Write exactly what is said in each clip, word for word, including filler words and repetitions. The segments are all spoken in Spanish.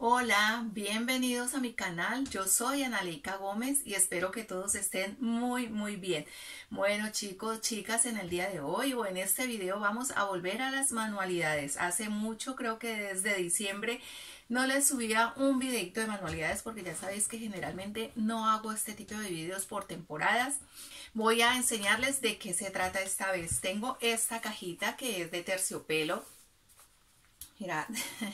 Hola, bienvenidos a mi canal. Yo soy Analeika Gómez y espero que todos estén muy muy bien. Bueno chicos, chicas, en el día de hoy o en este video vamos a volver a las manualidades. Hace mucho, creo que desde diciembre, no les subía un videito de manualidades porque ya sabéis que generalmente no hago este tipo de videos por temporadas. Voy a enseñarles de qué se trata esta vez. Tengo esta cajita que es de terciopelo. Mirad.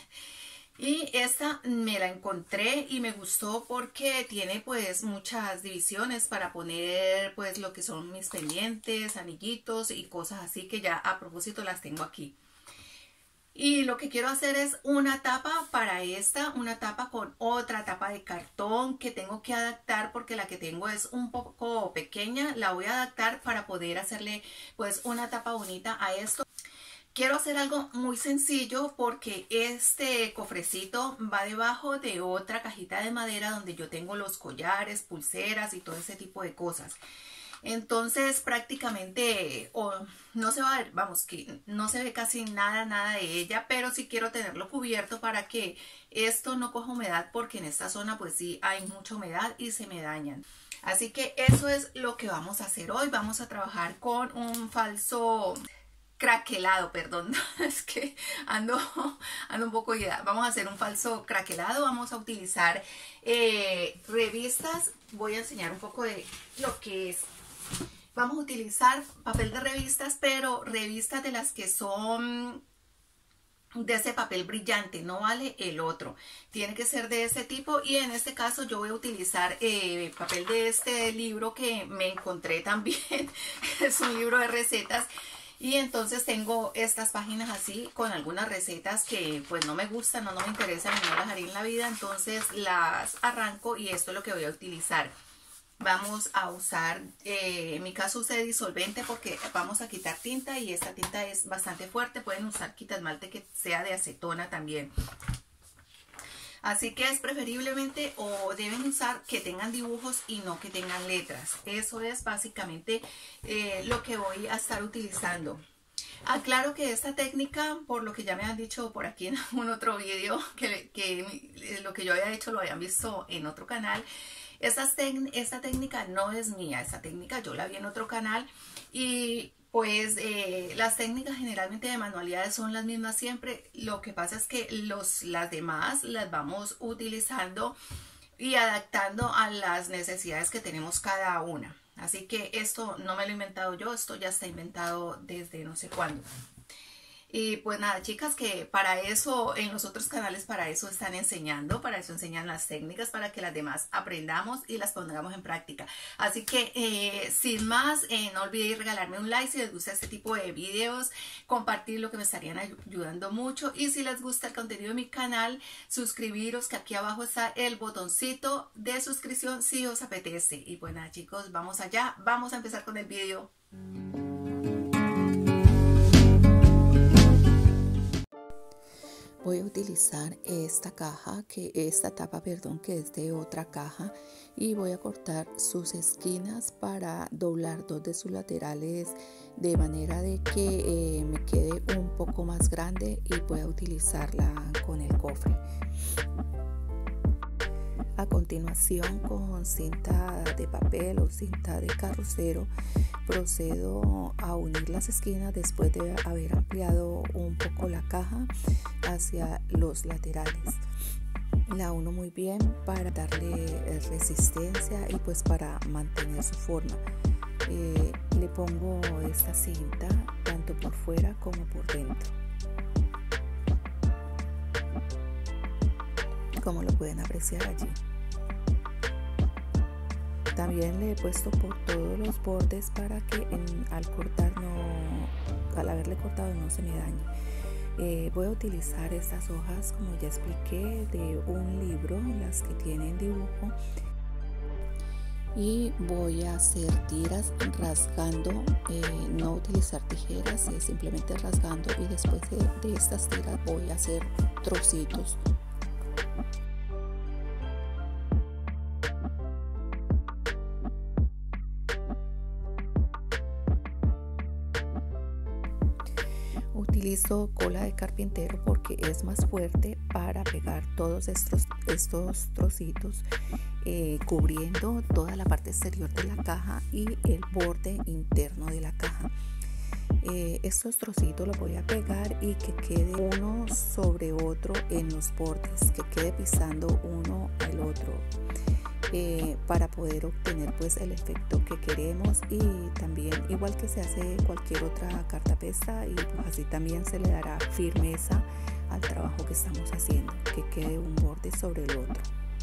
Y esta me la encontré y me gustó porque tiene pues muchas divisiones para poner pues lo que son mis pendientes, anillitos y cosas así, que ya a propósito las tengo aquí. Y lo que quiero hacer es una tapa para esta, una tapa con otra tapa de cartón que tengo que adaptar porque la que tengo es un poco pequeña. La voy a adaptar para poder hacerle pues una tapa bonita a esto. Quiero hacer algo muy sencillo porque este cofrecito va debajo de otra cajita de madera donde yo tengo los collares, pulseras y todo ese tipo de cosas. Entonces prácticamente oh, no se va a ver, vamos, que no se ve casi nada, nada de ella, pero sí quiero tenerlo cubierto para que esto no coja humedad porque en esta zona pues sí hay mucha humedad y se me dañan. Así que eso es lo que vamos a hacer hoy. Vamos a trabajar con un falso craquelado, perdón, es que ando, ando un poco ida. Vamos a hacer un falso craquelado. Vamos a utilizar eh, revistas. Voy a enseñar un poco de lo que es. Vamos a utilizar papel de revistas, pero revistas de las que son de ese papel brillante, no vale el otro, tiene que ser de ese tipo. Y en este caso yo voy a utilizar eh, papel de este libro que me encontré también. Es un libro de recetas. Y entonces tengo estas páginas así con algunas recetas que pues no me gustan o no me interesan y no las haré en la vida. Entonces las arranco y esto es lo que voy a utilizar. Vamos a usar, eh, en mi caso usé disolvente porque vamos a quitar tinta y esta tinta es bastante fuerte. Pueden usar quitasmalte que sea de acetona también. Así que es preferiblemente o deben usar que tengan dibujos y no que tengan letras. Eso es básicamente eh, lo que voy a estar utilizando. Aclaro que esta técnica, por lo que ya me han dicho por aquí en un otro video, que, que lo que yo había hecho lo habían visto en otro canal. Esta, esta técnica no es mía, esta técnica yo la vi en otro canal y pues eh, las técnicas generalmente de manualidades son las mismas siempre. Lo que pasa es que los, las demás las vamos utilizando y adaptando a las necesidades que tenemos cada una. Así que esto no me lo he inventado yo, esto ya está inventado desde no sé cuándo. Y pues nada, chicas, que para eso, en los otros canales para eso están enseñando, para eso enseñan las técnicas, para que las demás aprendamos y las pongamos en práctica. Así que eh, sin más, eh, no olvidéis regalarme un like si les gusta este tipo de videos, compartir lo que me estarían ayudando mucho. Y si les gusta el contenido de mi canal, suscribiros, que aquí abajo está el botoncito de suscripción si os apetece. Y pues nada, chicos, vamos allá, vamos a empezar con el video. Voy a utilizar esta caja, que esta tapa, perdón, que es de otra caja, y voy a cortar sus esquinas para doblar dos de sus laterales de manera de que eh, me quede un poco más grande y pueda utilizarla con el cofre. A continuación, con cinta de papel o cinta de carrocero, procedo a unir las esquinas después de haber ampliado un poco la caja hacia los laterales. La uno muy bien para darle resistencia y pues para mantener su forma. Eh, le pongo esta cinta tanto por fuera como por dentro. Como lo pueden apreciar allí. También le he puesto por todos los bordes para que en, al cortar no, al haberle cortado no se me dañe. Eh, voy a utilizar estas hojas, como ya expliqué, de un libro, las que tienen dibujo. Y voy a hacer tiras rasgando, eh, no utilizar tijeras, eh, simplemente rasgando, y después de, de estas tiras voy a hacer trocitos. utilizo cola de carpintero porque es más fuerte para pegar todos estos, estos trocitos, eh, cubriendo toda la parte exterior de la caja y el borde interno de la caja. Eh, estos trocitos los voy a pegar y que quede uno sobre otro en los bordes, que quede pisando uno al otro, eh, para poder obtener pues el efecto que queremos, y también igual que se hace cualquier otra cartapesta, y pues así también se le dará firmeza al trabajo que estamos haciendo, que quede un borde sobre el otro.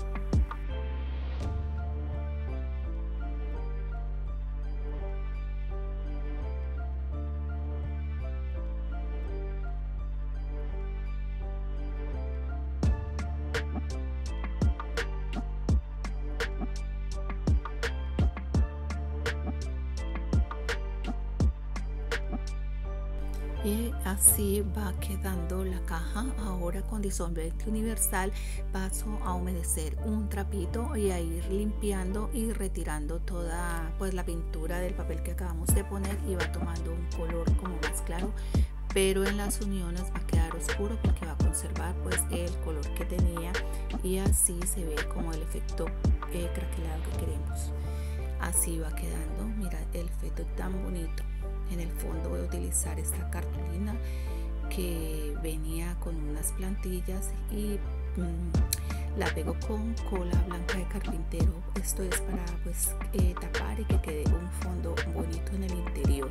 Y así va quedando la caja. Ahora con disolvente universal paso a humedecer un trapito y a ir limpiando y retirando toda pues la pintura del papel que acabamos de poner, y va tomando un color como más claro, pero en las uniones va a quedar oscuro porque va a conservar pues el color que tenía, y así se ve como el efecto eh, craquelado que queremos. Así va quedando, mira el efecto tan bonito. En el fondo voy a utilizar esta cartulina que venía con unas plantillas y mmm, la pego con cola blanca de carpintero. Esto es para pues eh, tapar y que quede un fondo bonito en el interior.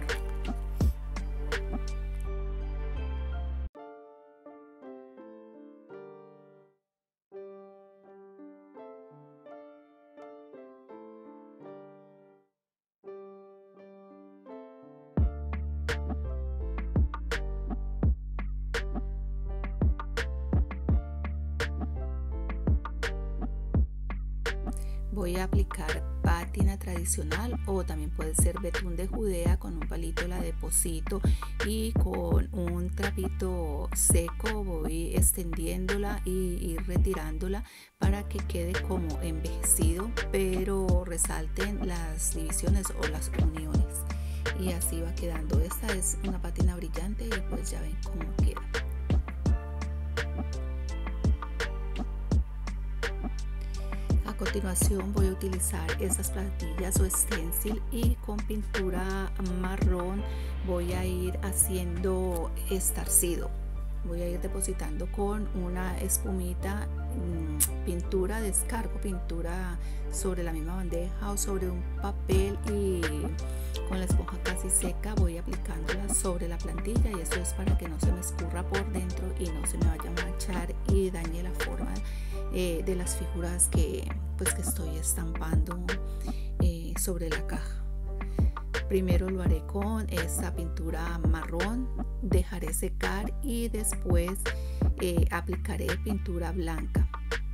Voy a aplicar pátina tradicional, o también puede ser betún de Judea. Con un palito la deposito y con un trapito seco voy extendiéndola y ir retirándola para que quede como envejecido, pero resalten las divisiones o las uniones, y así va quedando. Esta es una pátina brillante y pues ya ven cómo queda. A continuación voy a utilizar esas plantillas o stencil, y con pintura marrón voy a ir haciendo estarcido. Voy a ir depositando con una espumita mmm, pintura, descargo pintura sobre la misma bandeja o sobre un papel, y con la esponja casi seca voy aplicándola sobre la plantilla, y esto es para que no se me escurra por dentro y no se me vaya a manchar y dañe la forma eh, de las figuras que pues que estoy estampando eh, sobre la caja. Primero lo haré con esta pintura marrón, dejaré secar y después eh, aplicaré pintura blanca.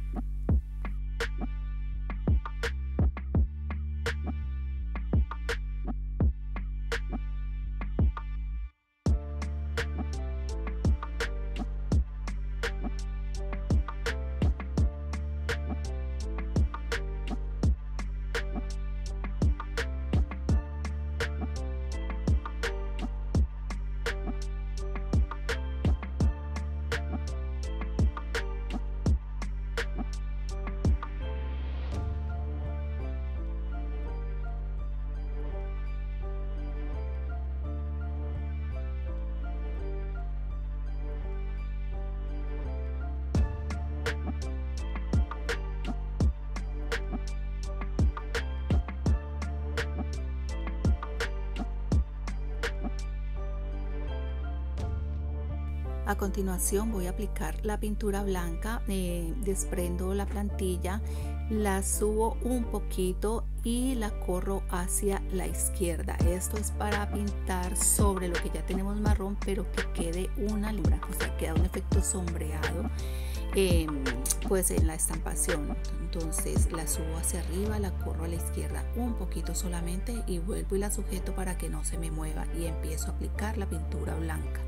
A continuación voy a aplicar la pintura blanca, eh, desprendo la plantilla, la subo un poquito y la corro hacia la izquierda. Esto es para pintar sobre lo que ya tenemos marrón, pero que quede una sombra, o sea, queda un efecto sombreado eh, pues en la estampación. Entonces la subo hacia arriba, la corro a la izquierda un poquito solamente y vuelvo y la sujeto para que no se me mueva, y empiezo a aplicar la pintura blanca.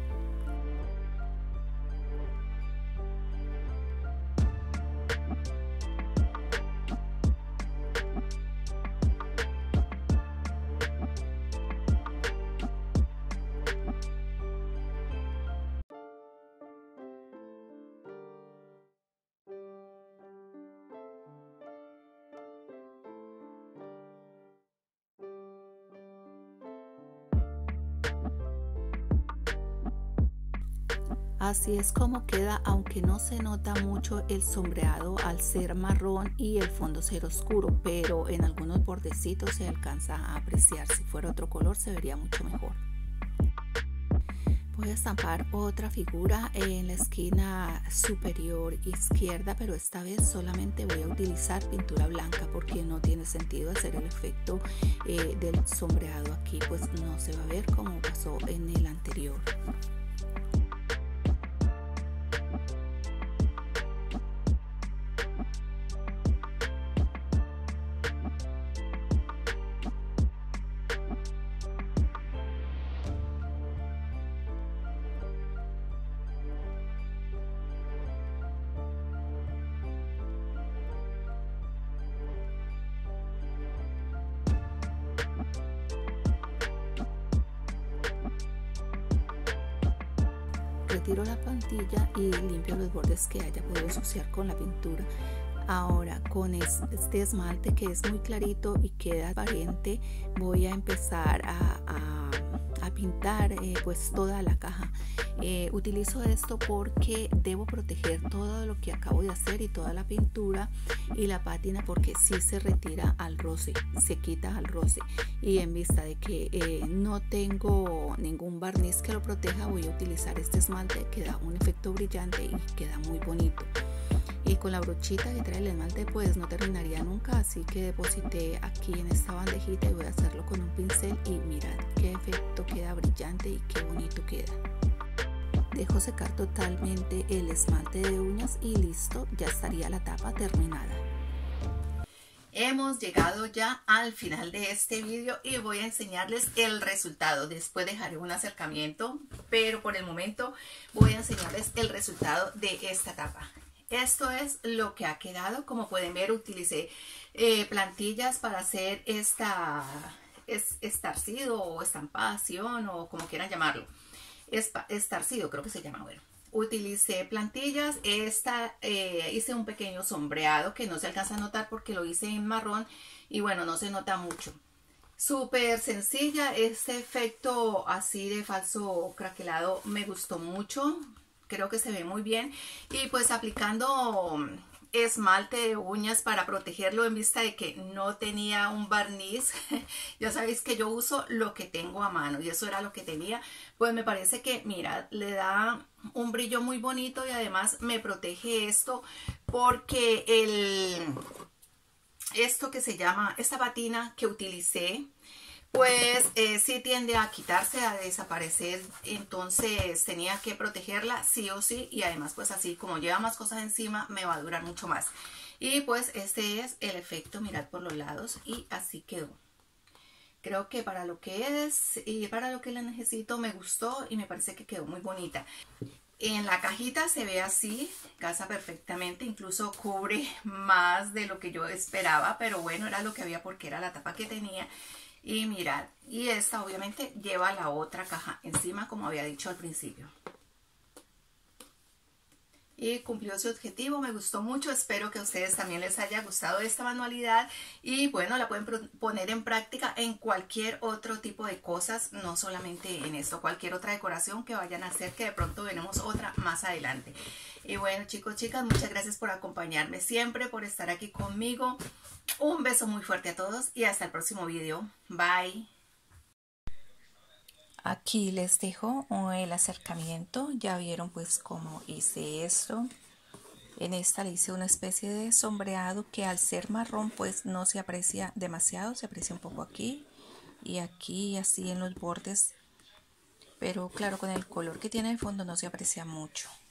Así es como queda, aunque no se nota mucho el sombreado al ser marrón y el fondo ser oscuro, pero en algunos bordecitos se alcanza a apreciar. Si fuera otro color se vería mucho mejor. Voy a estampar otra figura en la esquina superior izquierda, pero esta vez solamente voy a utilizar pintura blanca porque no tiene sentido hacer el efecto eh, del sombreado aquí, pues no se va a ver como pasó en el anterior. Retiro la plantilla y limpio los bordes que haya podido ensuciar con la pintura. Ahora con este esmalte que es muy clarito y queda aparente, voy a empezar a, a, a pintar eh, pues toda la caja. Eh, utilizo esto porque debo proteger todo lo que acabo de hacer y toda la pintura y la pátina, porque si sí se retira al roce, se quita al roce, y en vista de que eh, no tengo ningún barniz que lo proteja, voy a utilizar este esmalte que da un efecto brillante y queda muy bonito. Y con la brochita que trae el esmalte pues no terminaría nunca, así que deposité aquí en esta bandejita y voy a hacerlo con un pincel y mirad qué efecto queda brillante y qué bonito queda. Dejo secar totalmente el esmalte de uñas y listo, ya estaría la tapa terminada. Hemos llegado ya al final de este vídeo y voy a enseñarles el resultado. Después dejaré un acercamiento, pero por el momento voy a enseñarles el resultado de esta tapa. Esto es lo que ha quedado. Como pueden ver, utilicé eh, plantillas para hacer esta es, estarcido o estampación o como quieran llamarlo. Estarcido creo que se llama. Bueno, utilicé plantillas. Esta eh, hice un pequeño sombreado que no se alcanza a notar porque lo hice en marrón y bueno, no se nota mucho. Súper sencilla. Este efecto así de falso craquelado me gustó mucho. Creo que se ve muy bien. Y pues aplicando esmalte de uñas para protegerlo, en vista de que no tenía un barniz. Ya sabéis que yo uso lo que tengo a mano y eso era lo que tenía. Pues me parece que, mira, le da un brillo muy bonito y además me protege esto porque el esto que se llama, esta patina que utilicé, pues eh, sí tiende a quitarse, a desaparecer, entonces tenía que protegerla sí o sí, y además pues así como lleva más cosas encima me va a durar mucho más. Y pues este es el efecto, mirad por los lados, y así quedó. Creo que para lo que es y para lo que la necesito me gustó y me parece que quedó muy bonita. En la cajita se ve así, casa perfectamente, incluso cubre más de lo que yo esperaba, pero bueno, era lo que había porque era la tapa que tenía. Y mirad, y esta obviamente lleva la otra caja encima, como había dicho al principio. Y cumplió su objetivo, me gustó mucho, espero que a ustedes también les haya gustado esta manualidad. Y bueno, la pueden poner en práctica en cualquier otro tipo de cosas, no solamente en esto, cualquier otra decoración que vayan a hacer, que de pronto veremos otra más adelante. Y bueno, chicos, chicas, muchas gracias por acompañarme siempre, por estar aquí conmigo. Un beso muy fuerte a todos y hasta el próximo video. Bye. Aquí les dejo el acercamiento. Ya vieron pues cómo hice esto. En esta le hice una especie de sombreado que al ser marrón pues no se aprecia demasiado. Se aprecia un poco aquí y aquí, así en los bordes. Pero claro, con el color que tiene el fondo no se aprecia mucho.